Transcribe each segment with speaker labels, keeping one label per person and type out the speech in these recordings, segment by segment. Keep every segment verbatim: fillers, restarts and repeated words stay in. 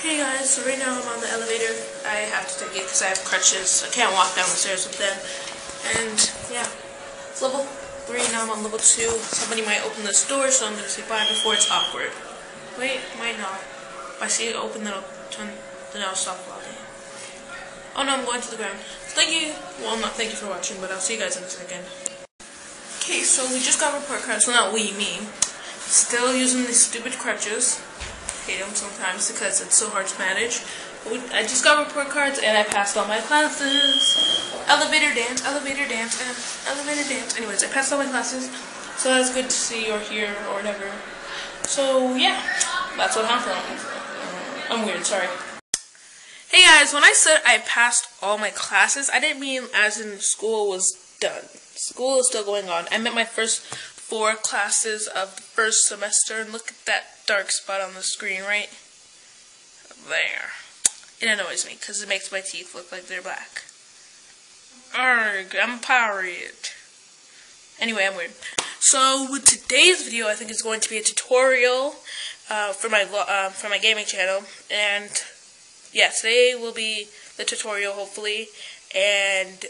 Speaker 1: Hey guys, so right now I'm on the elevator. I have to take it because I have crutches. I can't walk down the stairs with them. And yeah, it's level three, now I'm on level two. Somebody might open this door, so I'm going to say bye before it's awkward. Wait, might not. If I see it open, then I'll turn, then I'll stop vlogging. Oh no, I'm going to the ground. Thank you. Well, not thank you for watching, but I'll see you guys in a second. Okay, so we just got report cards. Well, not we, me. Still using these stupid crutches. Hate them sometimes because it's so hard to manage. We, I just got report cards and I passed all my classes. Elevator dance, elevator dance, and elevator dance. Anyways, I passed all my classes, so that's good to see or hear or whatever. So yeah, that's what happened. I'm weird, sorry. Hey guys, when I said I passed all my classes, I didn't mean as in school was done. School is still going on. I meant my first four classes of the first semester, and look at that dark spot on the screen right there. It annoys me because it makes my teeth look like they're black. Arrgh, I'm a pirate. Anyway, I'm weird. So with today's video, I think it's going to be a tutorial uh, for my uh, for my gaming channel, and yeah, today will be the tutorial hopefully. And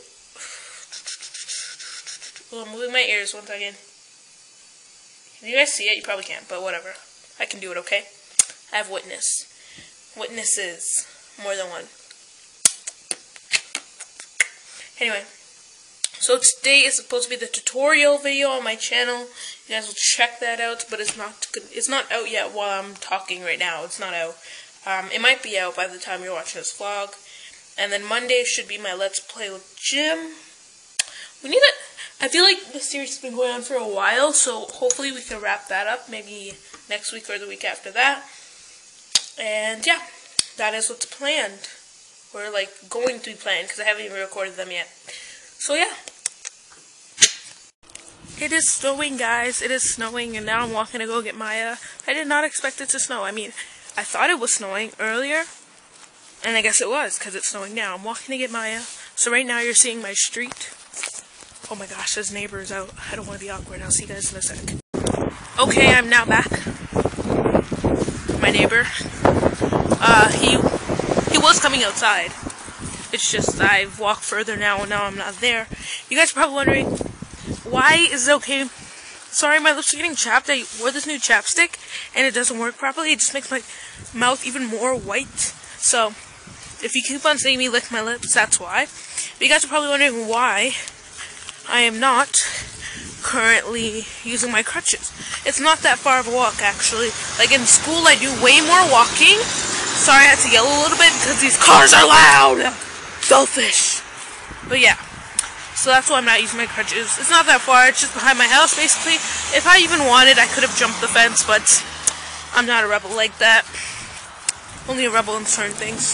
Speaker 1: oh, I'm moving my ears one second. Can you guys see it? You probably can't, but whatever. I can do it, okay? I have witness. Witnesses. More than one. Anyway. So today is supposed to be the tutorial video on my channel. You guys will check that out, but it's not good. It's not out yet while I'm talking right now. It's not out. Um, it might be out by the time you're watching this vlog. And then Monday should be my Let's Play with Jim. We need it. I feel like this series has been going on for a while, so hopefully we can wrap that up maybe next week or the week after that. And yeah, that is what's planned. Or like going to be planned because I haven't even recorded them yet. So yeah. It is snowing, guys. It is snowing, and now I'm walking to go get Maya. I did not expect it to snow. I mean, I thought it was snowing earlier, and I guess it was because it's snowing now. I'm walking to get Maya. So right now you're seeing my street. Oh my gosh, there's neighbors out. I don't want to be awkward. I'll see you guys in a sec. Okay, I'm now back. My neighbor. Uh, he he was coming outside. It's just I've walked further now and now I'm not there. You guys are probably wondering, why is it okay? Sorry, my lips are getting chapped. I wore this new chapstick and it doesn't work properly. It just makes my mouth even more white. So, if you keep on seeing me lick my lips, that's why. But you guys are probably wondering why I am not currently using my crutches. It's not that far of a walk, actually. Like in school, I do way more walking. Sorry, I had to yell a little bit because these cars are loud. Selfish. But yeah, so that's why I'm not using my crutches. It's not that far. It's just behind my house, basically. If I even wanted, I could have jumped the fence, but I'm not a rebel like that. Only a rebel in certain things.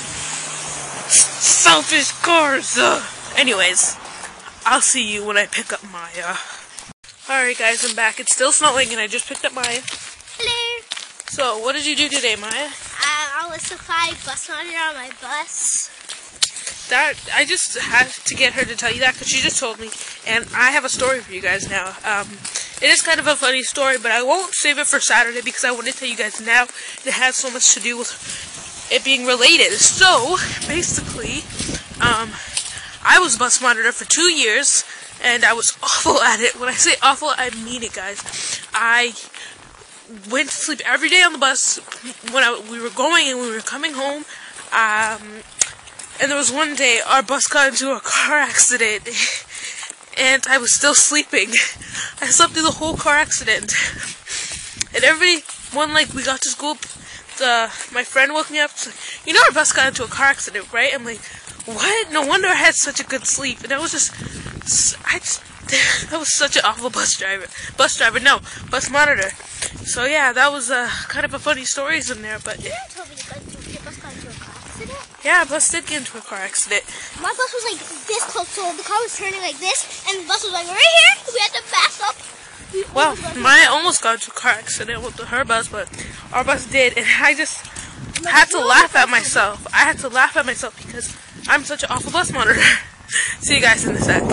Speaker 1: Selfish cars. Uh. Anyways. I'll see you when I pick up Maya. Alright guys, I'm back. It's still snowing and I just picked up Maya.
Speaker 2: Hello.
Speaker 1: So, what did you do today, Maya?
Speaker 2: Um, I was supplying bus monitor on my bus.
Speaker 1: That, I just had to get her to tell you that because she just told me. And I have a story for you guys now. Um, it is kind of a funny story, but I won't save it for Saturday because I want to tell you guys now. It has so much to do with it being related. So, basically, um... I was bus monitor for two years, and I was awful at it. When I say awful, I mean it, guys. I went to sleep every day on the bus when I, we were going and we were coming home. Um, and there was one day our bus got into a car accident, and I was still sleeping. I slept through the whole car accident. And everybody, when like we got to school, the my friend woke me up. She's like, you know our bus got into a car accident, right? I'm like, what? No wonder I had such a good sleep. And I was just, I just, I was such an awful bus driver. Bus driver, no, bus monitor. So yeah, that was uh, kind of a funny stories in there, but.
Speaker 2: You told me your bus got into a car accident?
Speaker 1: Yeah, bus did get into a car accident.
Speaker 2: My bus was like this close, so the car was turning like this, and the bus was like right here. We had to back up. We,
Speaker 1: well, mine almost got into a car accident with her bus, but our bus did, and I just had to laugh at myself. I had to laugh at myself because I'm such an awful bus monitor. See you guys in a sec.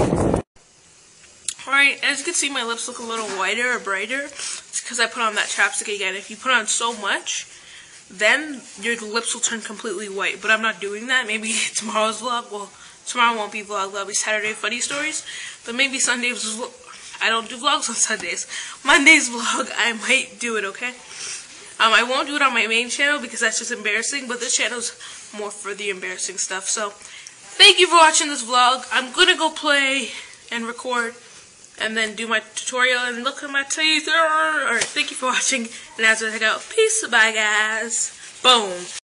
Speaker 1: Alright, as you can see, my lips look a little whiter or brighter. It's because I put on that chapstick again. If you put on so much, then your lips will turn completely white. But I'm not doing that. Maybe tomorrow's vlog, well, tomorrow won't be vlog, that'll be Saturday funny stories. But maybe Sunday's vlog, I don't do vlogs on Sundays. Monday's vlog, I might do it, okay? Um, I won't do it on my main channel because that's just embarrassing, but this channel's more for the embarrassing stuff. So, thank you for watching this vlog. I'm gonna go play and record and then do my tutorial and look at my teeth. Alright, thank you for watching, and as I go, peace, bye guys. Boom.